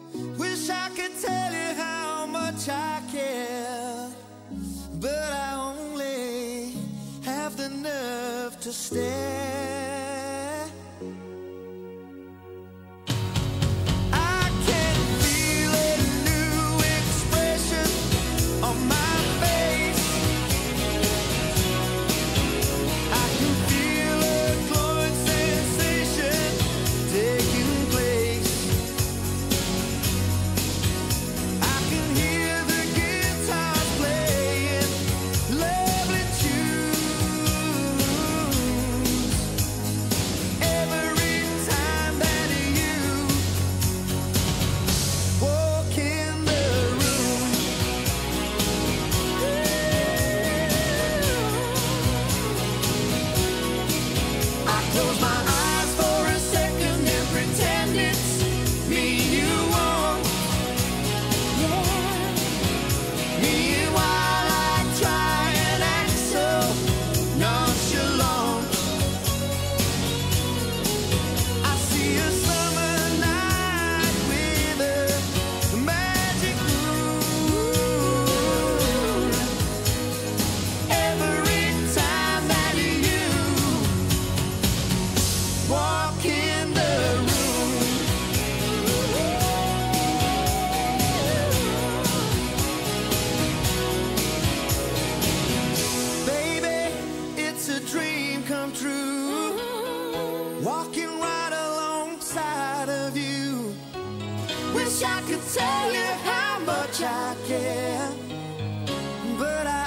Wish I could tell you how much I care, but I only have the nerve to stare. Come true, walking right alongside of you. Wish I could tell you how much I care, but I